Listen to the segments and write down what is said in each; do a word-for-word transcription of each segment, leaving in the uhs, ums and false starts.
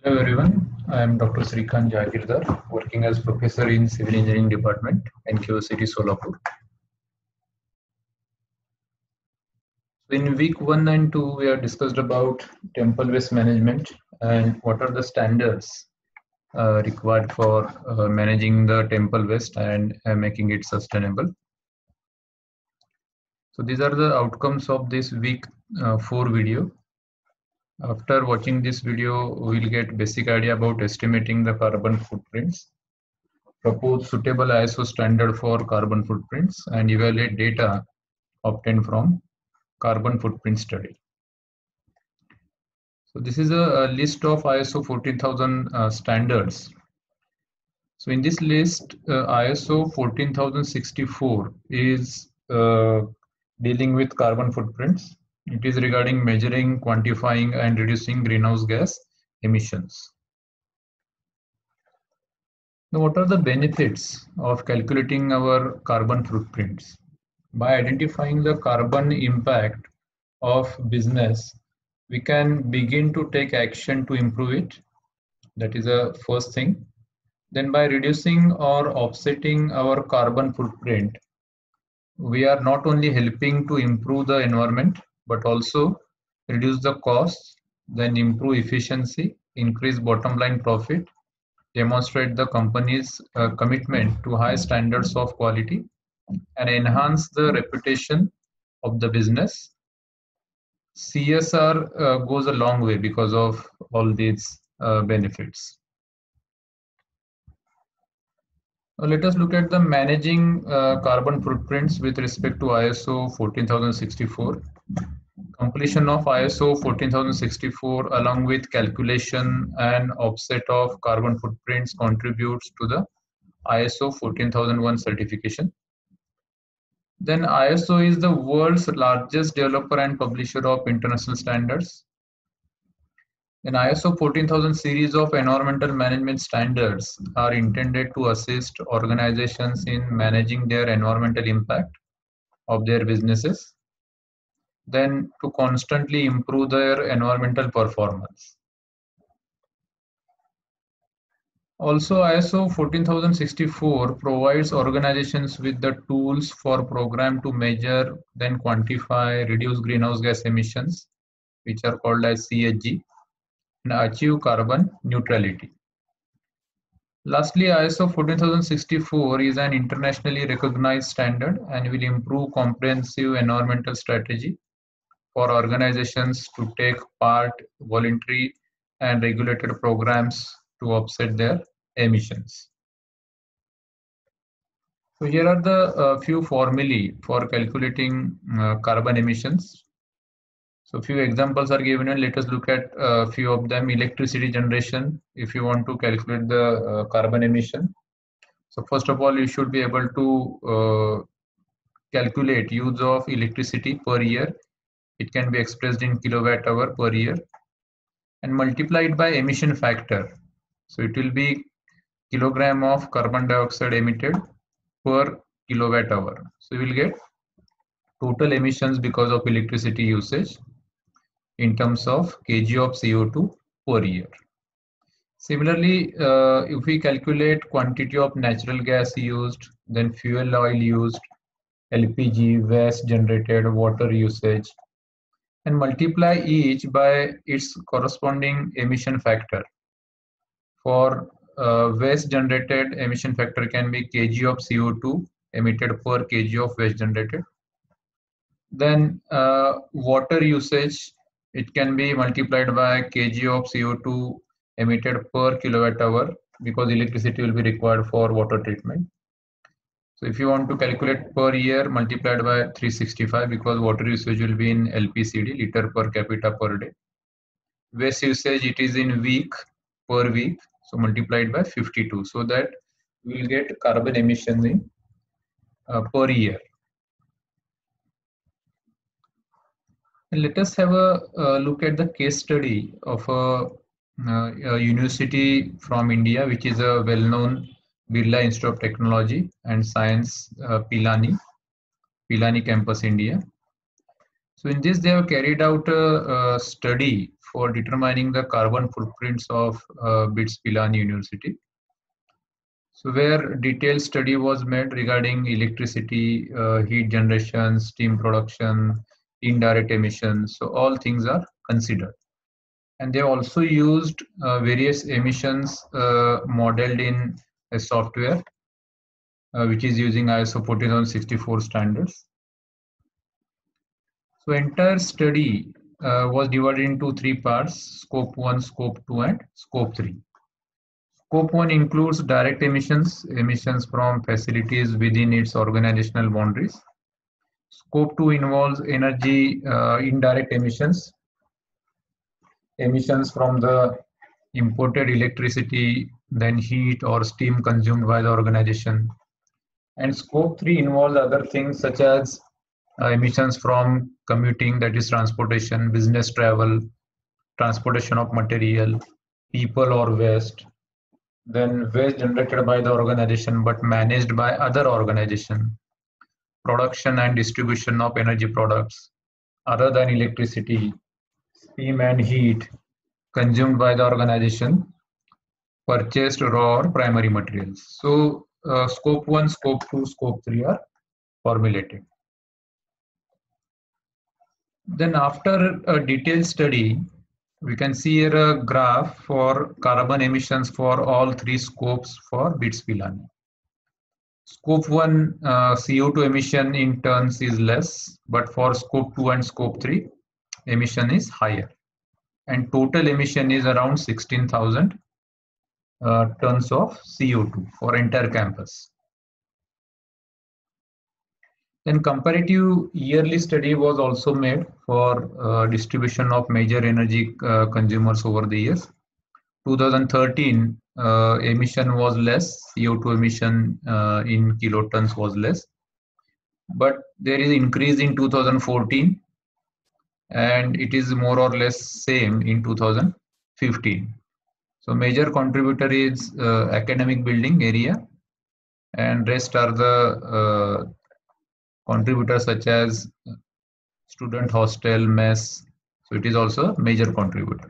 Hello everyone, I am Doctor Srikanth Jagirdar, working as professor in Civil Engineering Department, N Q S C T Solapur. In week one and two, we have discussed about temple waste management and what are the standards uh, required for uh, managing the temple waste and uh, making it sustainable. So these are the outcomes of this week uh, four video. After watching this video, we'll get basic idea about estimating the carbon footprints, propose suitable I S O standard for carbon footprints, and evaluate data obtained from carbon footprint study. So this is a, a list of I S O fourteen thousand uh, standards. So in this list, uh, I S O fourteen thousand sixty-four is uh, dealing with carbon footprints. It is regarding measuring, quantifying, and reducing greenhouse gas emissions. Now, what are the benefits of calculating our carbon footprints? By identifying the carbon impact of business, we can begin to take action to improve it. That is the first thing. Then by reducing or offsetting our carbon footprint, we are not only helping to improve the environment, but also reduce the costs, then improve efficiency, increase bottom line profit, demonstrate the company's uh, commitment to high standards of quality, and enhance the reputation of the business. C S R uh, goes a long way because of all these uh, benefits. Now let us look at the managing uh, carbon footprints with respect to I S O fourteen thousand sixty-four. Completion of I S O fourteen thousand sixty-four along with calculation and offset of carbon footprints contributes to the I S O fourteen thousand one certification. Then I S O is the world's largest developer and publisher of international standards. Then I S O fourteen thousand series of environmental management standards are intended to assist organizations in managing their environmental impact of their businesses, then to constantly improve their environmental performance. Also, I S O fourteen thousand sixty-four provides organizations with the tools for program to measure, then quantify, reduce greenhouse gas emissions, which are called as C H G, and achieve carbon neutrality. Lastly, I S O fourteen thousand sixty-four is an internationally recognized standard and will improve comprehensive environmental strategy for organizations to take part voluntary and regulated programs to offset their emissions. So here are the uh, few formulae for calculating uh, carbon emissions. So few examples are given and let us look at a uh, few of them. Electricity generation, if you want to calculate the uh, carbon emission. So first of all, you should be able to uh, calculate use of electricity per year. It can be expressed in kilowatt hour per year and multiplied by emission factor. So it will be kilogram of carbon dioxide emitted per kilowatt hour. So you will get total emissions because of electricity usage in terms of kg of C O two per year. Similarly, uh, if we calculate quantity of natural gas used, then fuel oil used, L P G, waste generated, water usage, and multiply each by its corresponding emission factor. For uh, waste generated, emission factor can be kg of C O two emitted per kg of waste generated. Then uh, water usage, it can be multiplied by kg of C O two emitted per kilowatt hour because electricity will be required for water treatment. So if you want to calculate per year, multiplied by three hundred sixty-five because water usage will be in L P C D, liter per capita per day. Waste usage, it is in week per week, so multiplied by fifty-two, so that we will get carbon emissions in uh, per year. And let us have a, a look at the case study of a, a university from India, which is a well-known Birla Institute of Technology and Science, uh, Pilani, Pilani campus, India. So in this, they have carried out a, a study for determining the carbon footprints of uh, BITS Pilani University. So where detailed study was made regarding electricity, uh, heat generation, steam production, indirect emissions. So all things are considered. And they also used uh, various emissions uh, modeled in a software, uh, which is using I S O fourteen thousand sixty-four standards. So entire study uh, was divided into three parts: scope one, scope two, and scope three. Scope one includes direct emissions, emissions from facilities within its organizational boundaries. Scope two involves energy uh, indirect emissions, emissions from the imported electricity, then heat or steam consumed by the organization. And scope three involves other things such as uh, emissions from commuting, that is transportation, business travel, transportation of material, people or waste, then waste generated by the organization but managed by other organization, production and distribution of energy products other than electricity, steam and heat consumed by the organization, purchased raw or primary materials. So uh, scope one, scope two, scope three are formulated. Then after a detailed study, we can see here a graph for carbon emissions for all three scopes for BITS Pilani. Scope one uh, C O two emission in tons is less, but for scope two and scope three, emission is higher. And total emission is around sixteen thousand uh, tons of C O two for entire campus. Then comparative yearly study was also made for uh, distribution of major energy uh, consumers over the years. twenty thirteen uh, emission was less, C O two emission uh, in kilotons was less, but there is increase in two thousand fourteen and it is more or less same in two thousand fifteen. So major contributor is uh, academic building area, and rest are the uh, contributors such as student hostel, mess. So it is also a major contributor.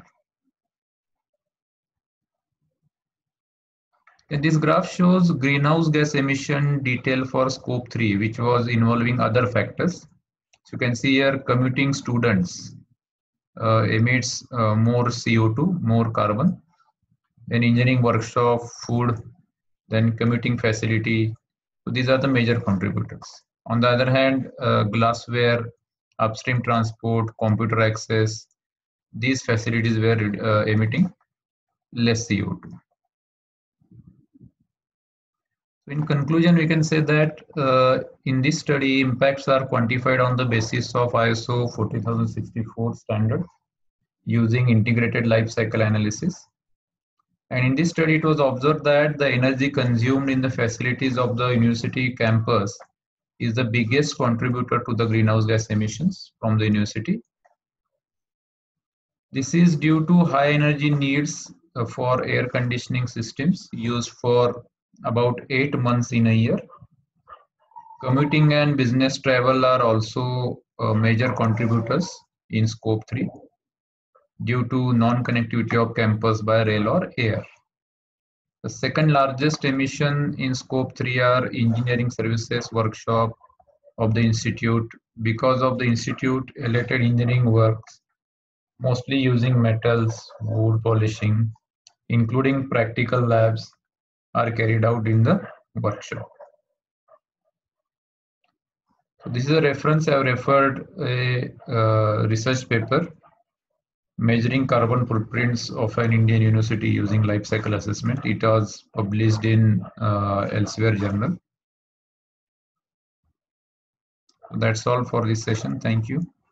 And this graph shows greenhouse gas emission detail for scope three, which was involving other factors. So you can see here commuting students uh, emits uh, more C O two, more carbon. Then engineering workshop, food, then commuting facility. So these are the major contributors. On the other hand, uh, glassware, upstream transport, computer access, these facilities were uh, emitting less C O two. In conclusion, we can say that uh, in this study, impacts are quantified on the basis of I S O fourteen thousand sixty-four standard using integrated life cycle analysis. And in this study, it was observed that the energy consumed in the facilities of the university campus is the biggest contributor to the greenhouse gas emissions from the university. This is due to high energy needs uh, for air conditioning systems used for about eight months in a year. Commuting and business travel are also uh, major contributors in scope three due to non-connectivity of campus by rail or air. The second largest emission in scope three are engineering services workshop of the institute, because of the institute related engineering works, mostly using metals, wood polishing, including practical labs, are carried out in the workshop. So this is a reference. I have referred a uh, research paper measuring carbon footprints of an Indian university using life cycle assessment. It was published in uh, Elsewhere journal. That's all for this session. Thank you.